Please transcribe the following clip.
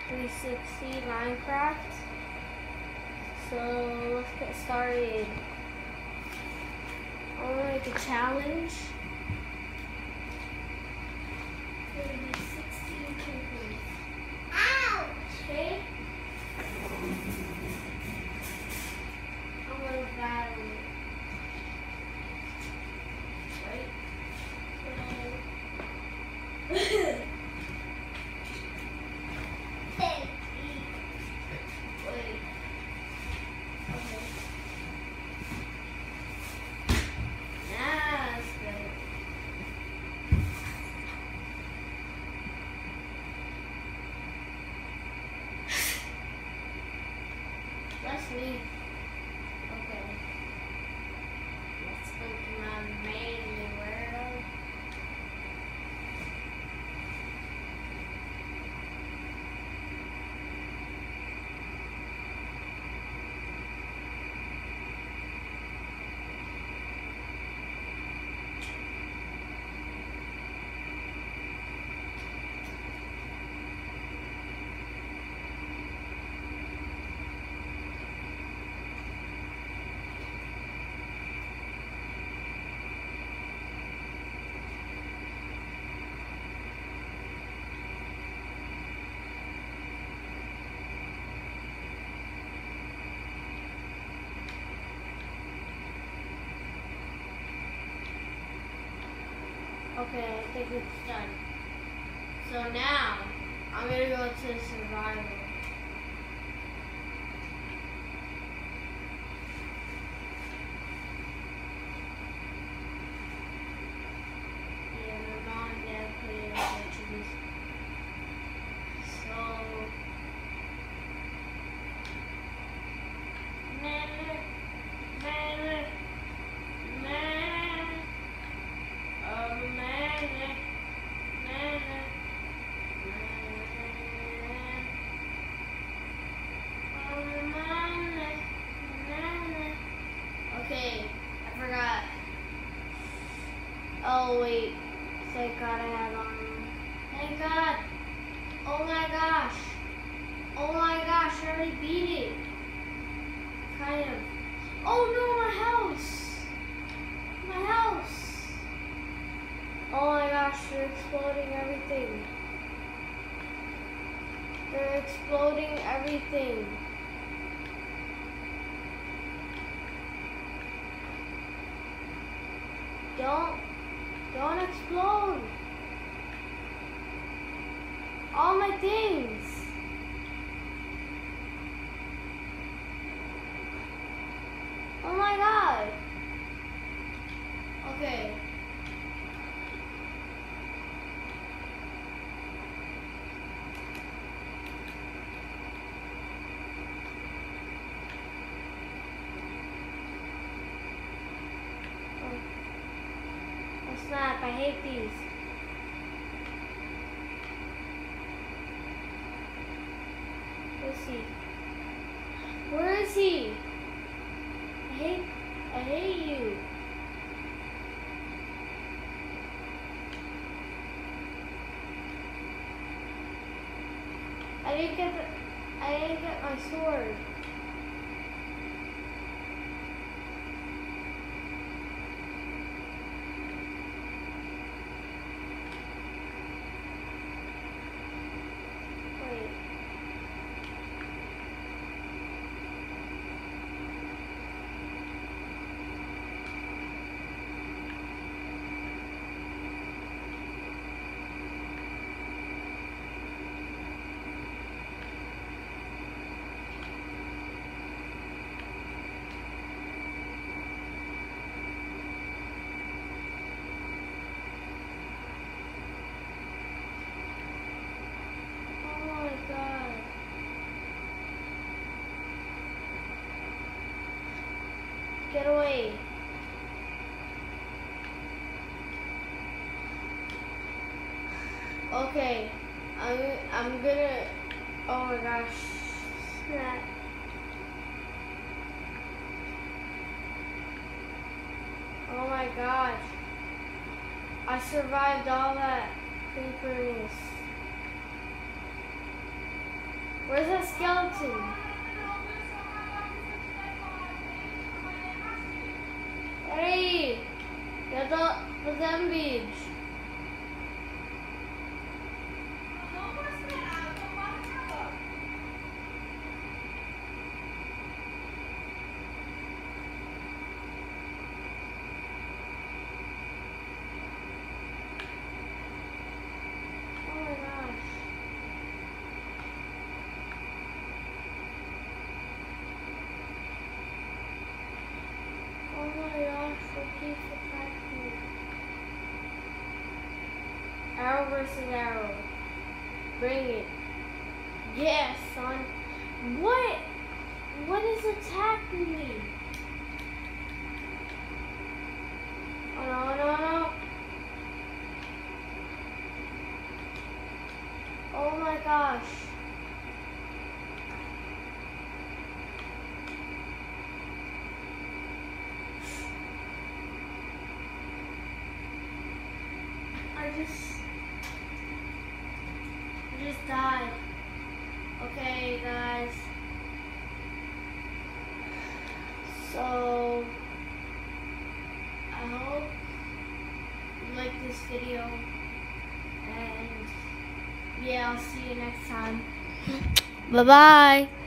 360 Minecraft. So let's get started. I want to make a challenge. It's going to be 16 creepers. Ouch! Okay? I'm going to battle it. Right? So... Let's leave. Okay. Let's go to my main world. Okay, I think it's done. So now, I'm gonna go to survival. Yeah, my mom and dad put it in the So, okay, I forgot. Oh wait, thank God I had armor. Thank God. Oh my gosh. Oh my gosh, I already beat it. Kind of. Oh no, my house. My house. Oh my gosh, they're exploding everything. They're exploding everything. Don't explode. All my things. Oh my God. Okay. Snap, I hate these. Where's he? Where is he? I hate you. I didn't get my sword. Get away. Okay, I'm gonna, oh my gosh, snap. Oh my gosh. I survived all that creepers. Where's that skeleton? Hey! Get the zombies. Oh my gosh, what keeps attacking me? Arrow versus arrow. Bring it. Yes, son. What? What is attacking me? Oh no, no, no. Oh my gosh. I just died. Okay, guys. So I hope you like this video, and yeah, I'll see you next time. Bye bye.